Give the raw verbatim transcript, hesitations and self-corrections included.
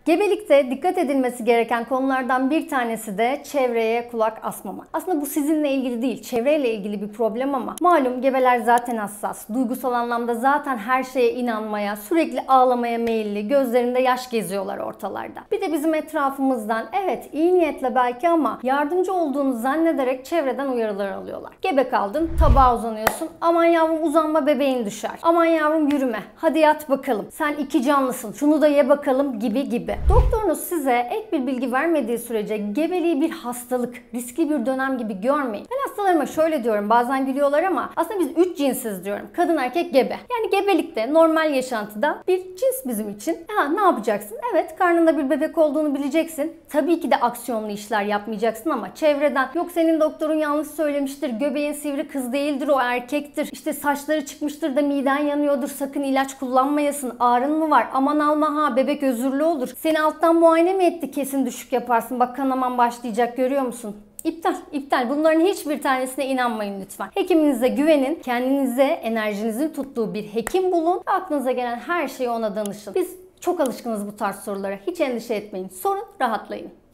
Gebelikte dikkat edilmesi gereken konulardan bir tanesi de çevreye kulak asmamak. Aslında bu sizinle ilgili değil, çevreyle ilgili bir problem ama malum gebeler zaten hassas. Duygusal anlamda zaten her şeye inanmaya, sürekli ağlamaya meyilli, gözlerinde yaş geziyorlar ortalarda. Bir de bizim etrafımızdan evet iyi niyetle belki ama yardımcı olduğunu zannederek çevreden uyarılar alıyorlar. Gebe kaldın, tabağa uzanıyorsun. Aman yavrum uzanma bebeğin düşer. Aman yavrum yürüme. Hadi yat bakalım. Sen iki canlısın. Şunu da ye bakalım gibi gibi. Doktorunuz size ek bir bilgi vermediği sürece gebeliği bir hastalık, riskli bir dönem gibi görmeyin. Ben hastalarıma şöyle diyorum, bazen gülüyorlar ama aslında biz üç cinsiz diyorum. Kadın erkek gebe. Yani gebelikte, normal yaşantıda bir cins bizim için. Ha, ne yapacaksın? Evet, karnında bir bebek olduğunu bileceksin. Tabii ki de aksiyonlu işler yapmayacaksın ama çevreden yok senin doktorun yanlış söylemiştir, göbeğin sivri kız değildir o erkektir, İşte saçları çıkmıştır da miden yanıyordur, sakın ilaç kullanmayasın, ağrın mı var, aman alma ha bebek özürlü olur, seni alttan muayene mi etti kesin düşük yaparsın, bak kanaman başlayacak görüyor musun? İptal, iptal. Bunların hiçbir tanesine inanmayın lütfen. Hekiminize güvenin, kendinize enerjinizin tuttuğu bir hekim bulun, aklınıza gelen her şeyi ona danışın. Biz çok alışkınız bu tarz sorulara, hiç endişe etmeyin, sorun, rahatlayın.